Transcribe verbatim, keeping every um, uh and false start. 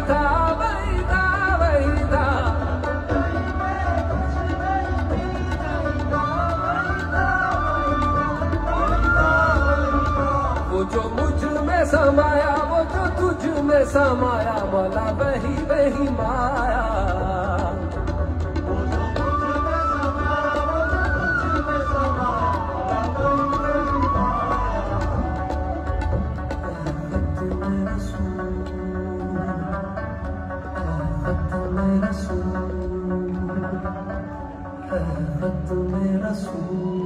था वही था वही था। वो जो मुझ में समाया वो जो तुझ में समाया मौला वही वही माया। रसूल